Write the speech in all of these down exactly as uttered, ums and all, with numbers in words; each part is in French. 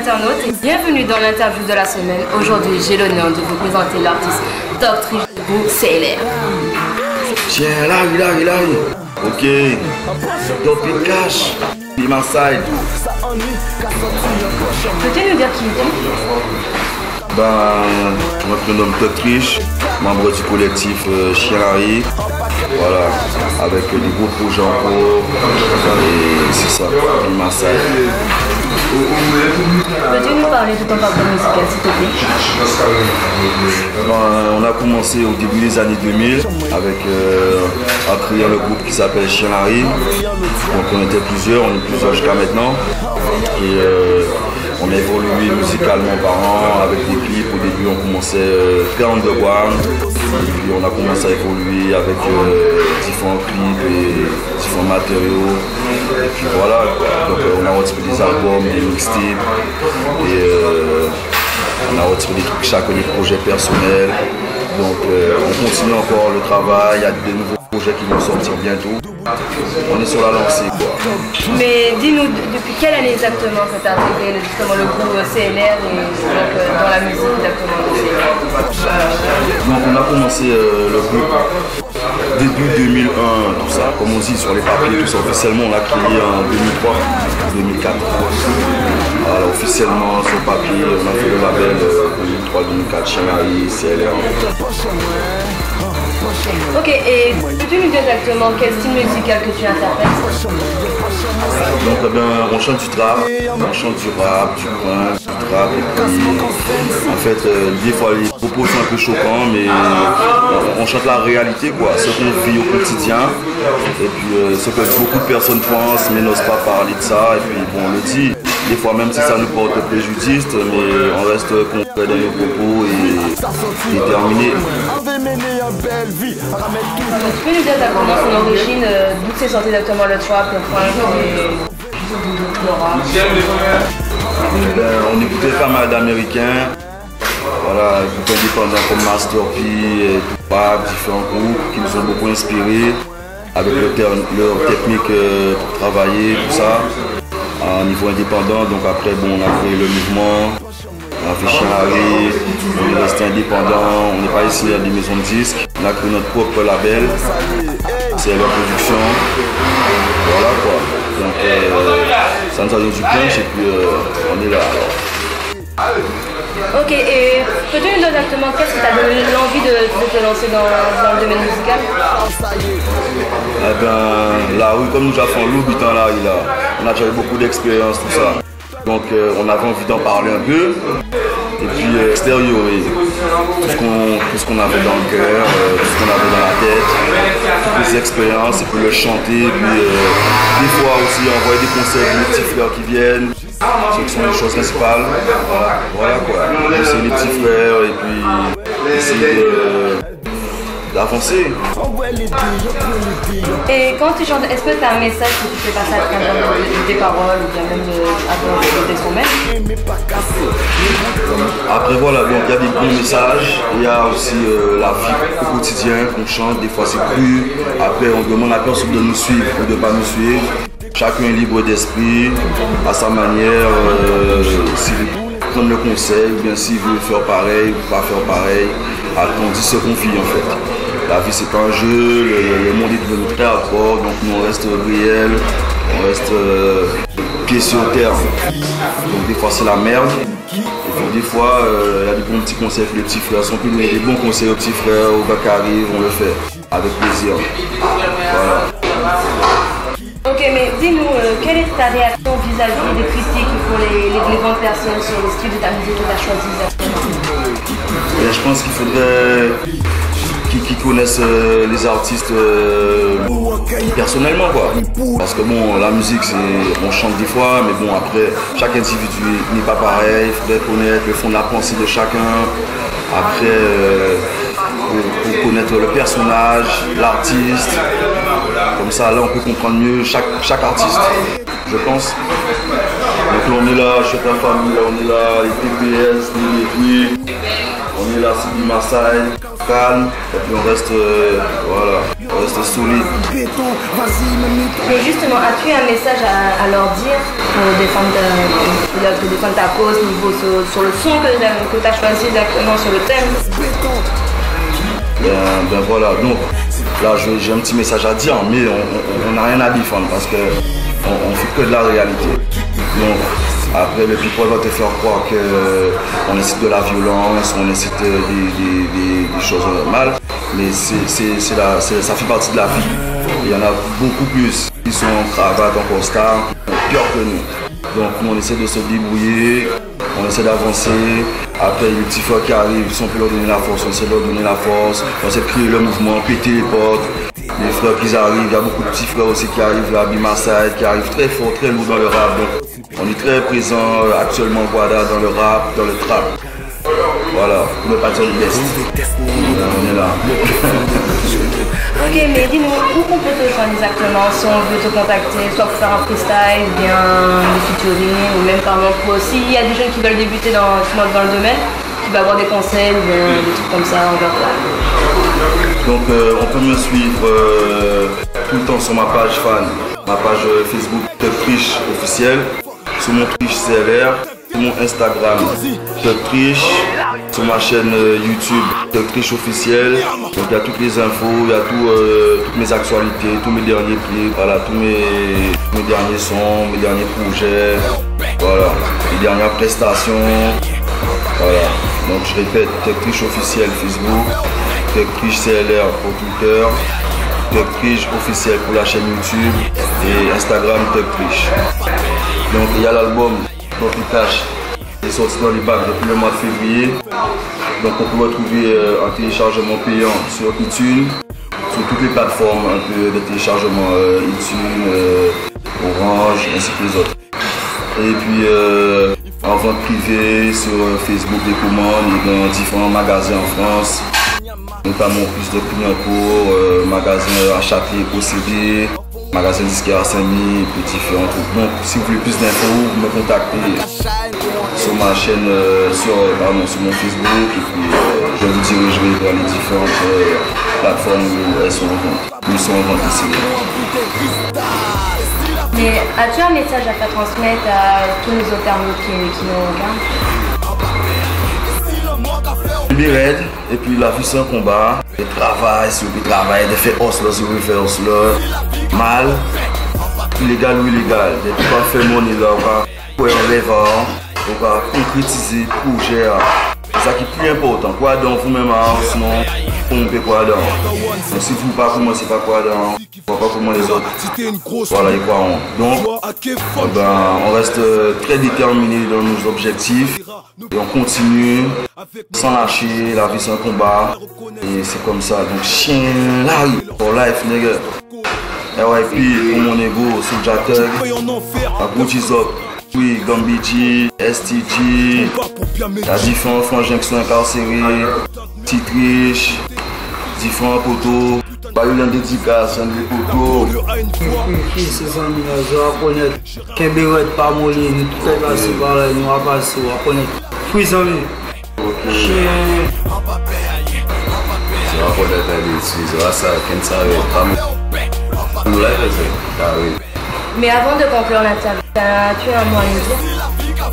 internautes et bienvenue dans l'interview de la semaine. Aujourd'hui, j'ai l'honneur de vous présenter l'artiste Doctrice C L R. Tiens, là, il arrive, il arrive. Ok. Doping Cash. Be my side. Peux-tu nous dire qui es-tu? Ben, je me prénomme Doctrice, membre du collectif euh, Chien Larry. Voilà, avec euh, des gros projets en cours. Et c'est ça, Be my side. Peux-tu nous parler de ton parcours musical, s'il te plaît? Ben, on a commencé au début des années deux mille avec euh, à créer le groupe qui s'appelle Chien Larry. Donc on était plusieurs, on est plusieurs jusqu'à maintenant. Et euh, on a évolué musicalement par an avec des clips. Au début on commençait euh, très underground. Et puis on a commencé à évoluer avec euh, différents clips et différents matériaux. Et puis voilà, quoi. Donc euh, on a retiré des albums, des mixtapes. Et euh, on a retiré des trucs, chacun des projets personnels. Donc euh, on continue encore le travail, il y a de nouveaux projets qui vont sortir bientôt. On est sur la lancée, quoi. Mais dis-nous, depuis quelle année exactement que tu as intégré justement le groupe C L R et donc, euh, dans la musique exactement de C L R? Donc on a commencé euh, le groupe début deux mille un, tout ça, comme on dit sur les papiers, tout ça. Officiellement on l'a créé en deux mille trois, deux mille quatre. Alors officiellement sur le papier, on a fait le label euh, deux mille trois, deux mille quatre, Chien Larry, C L R. Ok, et peux-tu nous dire exactement quel style musical que tu interprètes? Donc eh bien, on chante du trap, on chante du rap, du punk, du trap, et puis en fait euh, des fois les propos sont un peu choquants, mais euh, on chante la réalité, quoi, ce qu'on vit au quotidien, et puis euh, ce que beaucoup de personnes pensent mais n'osent pas parler de ça, et puis bon, on le dit. Des fois même si ça nous porte préjudice, mais on reste concret dans nos propos et déterminé. Tu peux nous dire exactement son origine, euh, d'où c'est sorti exactement le trap, le punk et le rap? Ben, on écoutait pas mal d'Américains, voilà, groupes indépendants comme Master P et Tupac, différents groupes qui nous ont beaucoup inspirés avec leur, leur technique euh, pour travailler, tout ça. À un niveau indépendant, donc après bon, on a créé le mouvement, on a fait Chien Larry, on est resté indépendant, on n'est pas ici à des maisons de disques, on a créé notre propre label, c'est leur production, voilà quoi. Donc euh, ça nous a donné du punch et puis euh, on est là alors. Ok, et peux-tu nous dire exactement qu'est-ce qui t'a donné l'envie de, de te lancer dans, dans le domaine musical? Eh ben, la rue, comme nous avons l'habitant là, il a, on a déjà eu beaucoup d'expérience, tout ça. Donc euh, on avait envie d'en parler un peu et puis euh, extérioriser tout ce qu'on tout ce qu'on avait dans le cœur, euh, tout ce qu'on avait dans la tête, toutes les expériences et puis le chanter, et puis euh, des fois aussi envoyer des conseils à mes petits frères qui viennent. Ce sont les choses principales. Voilà, voilà quoi. Essayer les petits frères et puis essayer d'avancer. Et quand tu chantes, est-ce que tu as un message que tu fais passer à travers des paroles ou bien même des instruments? Après voilà, donc il y a des bons messages, il y a aussi euh, la vie au quotidien qu'on chante, des fois c'est cru. Après on demande à personne de nous suivre ou de ne pas nous suivre. Chacun est libre d'esprit, à sa manière, euh, s'il veut prendre le conseil, ou bien s'il veut faire pareil ou pas faire pareil, on dit ce qu'on vit en fait. La vie c'est pas un jeu, le, le monde est devenu très hardcore, donc nous on reste réel, on reste euh, pied sur terre. Donc des fois c'est la merde, et puis des fois il euh, y a des bons petits conseils pour les petits frères, si on peut donner des bons conseils aux petits frères, aux gars qui arrivent, on le fait avec plaisir. Voilà. Ok, mais dis-nous, euh, quelle est ta réaction vis-à-vis des critiques que font les, les, les grandes personnes sur le style de ta musique que tu as choisi exactement? Je pense qu'il faudrait qu'ils qu'ils connaissent euh, les artistes euh, personnellement, quoi. Parce que bon, la musique, c'est, on chante des fois, mais bon, après, chaque individu n'est pas pareil. Il faudrait connaître le fond de la pensée de chacun. Après, euh, pour, pour connaître le personnage, l'artiste. Comme ça, là, on peut comprendre mieux chaque, chaque artiste, je pense. Donc là, on est là, chez ta famille, là, on est là, les P P S, les P, on est là, c'est du Marseille, calme, et puis on reste, euh, voilà, on reste solide. Mais justement, as-tu un message à, à leur dire pour défendre ta, pour défendre ta cause niveau sur, sur le son que, que tu as choisi exactement, sur le thème? Ben, ben voilà, donc là j'ai un petit message à dire, mais on n'a rien à défendre parce que on, on fait que de la réalité. Donc après le people va te faire croire qu'on incite de la violence, on incite des, des, des, des choses normales, mais c'est, c'est, c'est la, c'est, ça fait partie de la vie. Il y en a beaucoup plus qui sont en cravate, en costard, pire que nous. Donc nous on essaie de se débrouiller, on essaie d'avancer. Après les petits frères qui arrivent, si on peut leur donner la force, on essaie de leur donner la force. On essaie de créer le mouvement, péter les portes. Les frères qui arrivent, il y a beaucoup de petits frères aussi qui arrivent là, Bimasai, qui arrivent très fort, très lourd dans le rap. Donc on est très présent actuellement Guada, dans le rap, dans le trap. Voilà, pour ne pas dire le best. On est là. Ok, mais dis-nous, où on peut te joindre exactement si on veut te contacter, soit pour faire un freestyle, ou bien des featuring, ou même par exemple, s'il y a des jeunes qui veulent débuter dans, dans le domaine, qui veulent avoir des conseils, ou bien des trucs comme ça, on va voir. Donc euh, on peut me suivre euh, tout le temps sur ma page fan, ma page euh, Facebook Thug Triche officielle, sur mon Triche C L R, sur mon Instagram Thug Triche, sur ma chaîne euh, YouTube Thug Triche officielle. Donc il y a toutes les infos, il y a tout, euh, toutes mes actualités, tous mes derniers clips, voilà, tous mes, mes derniers sons, mes derniers projets, voilà, les dernières prestations. Voilà. Donc je répète, Thug Triche officiel Facebook, Thug Triche C L R pour Twitter, Thug Triche officiel pour la chaîne YouTube et Instagram Thug Triche. Donc il y a l'album Coffee Cash qui est sorti dans les bacs depuis le mois de février. Donc on peut retrouver euh, un téléchargement payant sur iTunes, sur toutes les plateformes un peu de téléchargement euh, iTunes, euh, Orange ainsi que les autres. Et puis euh, en vente privée sur Facebook des commandes et dans différents magasins en France, notamment plus de Clignancourt, euh, magasin à Châtelet, au C D, magasin disquaire à Saint-Denis, et puis différents trucs. Donc si vous voulez plus d'infos, vous me contactez sur ma chaîne, euh, sur, pardon, sur mon Facebook, et puis euh, je vous dirigerai vers les différentes euh, plateformes où elles sont en vente, où ils sont en vente ici. Mais as-tu un message à faire transmettre à tous les internautes qui, qui nous regardent? Raide, et puis la vie c'est un combat, de travail, si vous travaillez, de faire os là, si vous faire os là, mal, illégal ou illégal, de ne pas faire money là, on va faire un lever, on va concrétiser le projet. C'est ça qui est plus important, quoi donc vous-même, sinon on peut quoi donc. Donc si vous ne pas commencer par quoi donc, on ne va pas comment les autres. Voilà, ils croiront. Donc, eh ben, on reste très déterminé dans nos objectifs et on continue sans lâcher. La vie c'est un combat et c'est comme ça. Donc, chien, Larry, for life, nigga. R I P pour mon ego, Soulja Thug, Gucci's Up, oui, Gambiji, S T G, la différents frangins qui sont incarcérés, Titriche, différents poteaux. Bah, il y a une dédicace, un des poteaux. Qui c'est ça, je vais connaître. Kébéret, pas molly, nous très passés par là, nous va passer, on va connaître. Puis, amis. Chien. Je vais connaître les Suisses, je vais savoir qui ça va. Nous l'avons fait, Mais avant de conclure l'interview, tu as un mot à nous dire?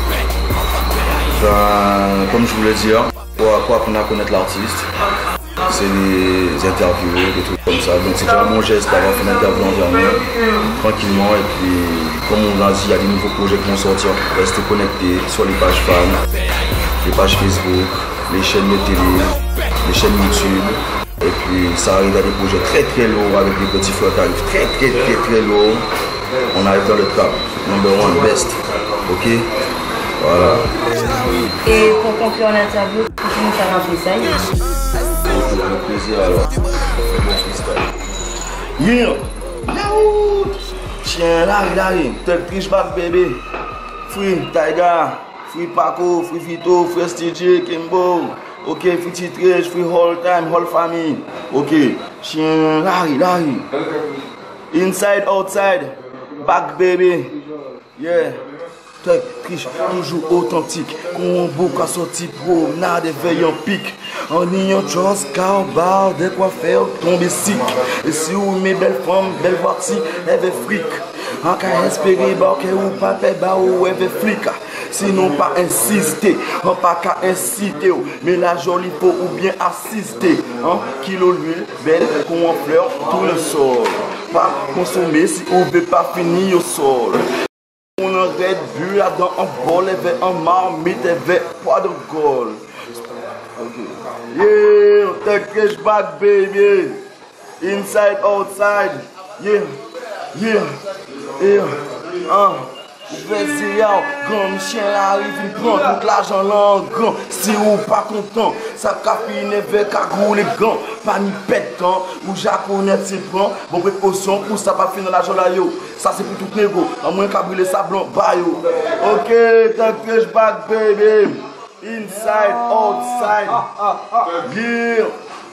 Ben, comme je vous l'ai dit, pour apprendre à connaître l'artiste, c'est les interviews, des trucs comme ça. Donc c'est déjà mon geste d'avoir fait l'interview envers nous, tranquillement. Et puis, comme on a dit, il y a des nouveaux projets qui vont sortir. Restez connectés sur les pages fans, les pages Facebook, les chaînes de télé, les chaînes YouTube. Et puis ça arrive à des projets très très lourds avec des petits frères qui arrivent très très très très lourds. On arrive dans le trap, number one, best. Ok? Voilà. Et pour conclure l'interview, tu peux nous faire un freestyle? Avec plaisir alors. Bon freestyle. Yeah! Yo! Chien, Larry, Larry. Thug Triche back, baby. Free Tiger, Free Paco, Free Vito, Free S T J, Kimbo. Ok, Free Titriche, Free whole time, whole family. Ok. Chien, Larry, Larry. Inside, outside. Back, baby. Yeah. Tech triche, toujours authentique. Qu'on boucle à sortir promenade et veille en pic. En ayant chose, car bar, de quoi faire tomber sick. Et si vous mes belles femmes, belles voitures, elles veulent fric. En cas espérer, bah, que ou pas, bah, ou elles veulent flic. Sinon pas insister, on pas qu'à inciter, mais la jolie peau ou bien assister. Hein? Kilo l'huile, belle, qu'on en fleur, tout le sol. Pas consommer si on veut pas finir au sol. On aurait bu là-dedans en bol, avait en marmite, avait pas de gold. Okay. Yeah, take cash back, baby. Inside, outside. Yeah, yeah, yeah. Hein? Vas-y, grand chien arrive, il prend tout l'argent là, grand. Si ou pas content, ça cafine avec cagou les gants. Pas ni pétant, ou japonais c'est prend. Bon précaution pour ça pas finir l'argent là yo. Ça c'est pour tout négo, à moins qu'à brûler ça blanc, bah yo. Ok, take cash back baby. Inside, outside. Yeah.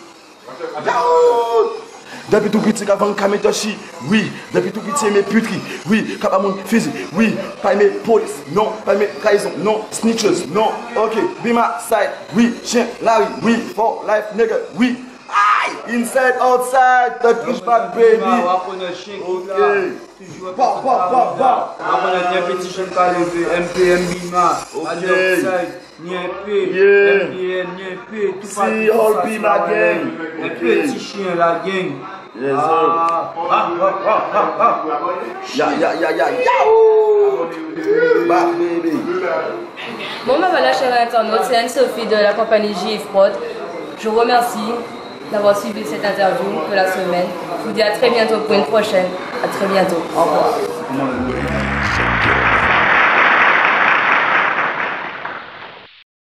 Yo. Depuis tout petit, avant de mettre chi, oui. Depuis tout petit, mes puteries, oui. Quand mon physique, oui. Pas mes police, non. Pas mes trahison, non. Snitches, non. Ok, be my side, oui. Chien, Larry, oui. For life, nigga, oui. Aïe, inside, outside, the push back, baby. Ok. Bah, bah, bah, bah. On petit chien qui M P M Bima, outside. Ni un peu, Yeah. M D N, ni un peu, tout Si, all be my gang. Un petit chien, la gang. Yes, sir. Ah, ah, ah, ah, ah. Ya, ya, ya, ya, yaou. Bah, baby. Bon ben voilà chers internautes, c'est Anne-Sophie de la compagnie J F Prod. Je vous remercie d'avoir suivi cette interview de la semaine. Je vous dis à très bientôt pour une prochaine. À très bientôt. Au revoir.